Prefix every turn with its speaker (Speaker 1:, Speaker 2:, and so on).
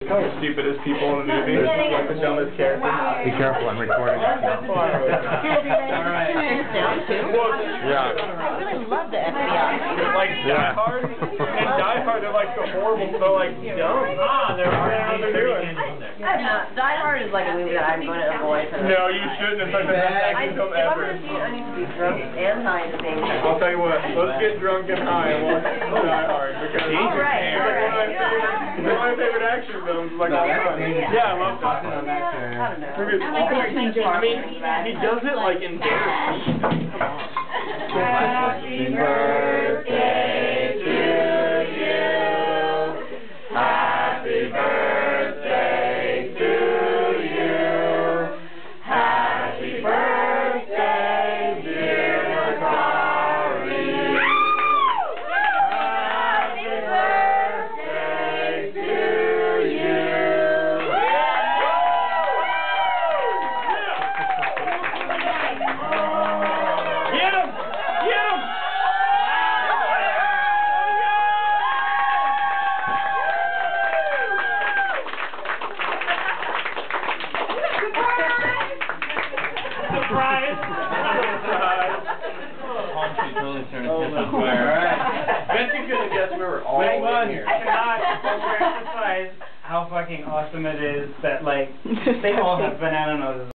Speaker 1: Kind of stupidest people in the movie. Like the dumbest characters.
Speaker 2: Be careful, I'm recording.
Speaker 1: Alright.
Speaker 2: Yeah.
Speaker 3: I really love the FBI.
Speaker 1: Like Die Hard and Die Hard are like the horrible, so like dumb. They're what they're doing.
Speaker 3: Die Hard is like a movie that I'm going to avoid.
Speaker 1: No, you shouldn't. It's like the best action film
Speaker 3: If I'm
Speaker 1: ever.
Speaker 3: going to see it, I need to be drunk and high at the same time.
Speaker 1: I'll tell you what. Let's get drunk and high and watch Die Hard because
Speaker 3: Alright,
Speaker 1: it's like one of my favorite action films. Like all time. Yeah, I love Die Hard.
Speaker 3: I don't know.
Speaker 1: I mean, he does it like in bare feet. Come on.
Speaker 4: Happy birthday to you. Happy birthday to you. Happy birthday, dear Bakari. Happy birthday to you.
Speaker 1: Get him! Get him! Surprise!
Speaker 5: Bet you couldn't guess we were all in here.
Speaker 6: Cannot overemphasize how fucking awesome it is that, like, they all have banana noses.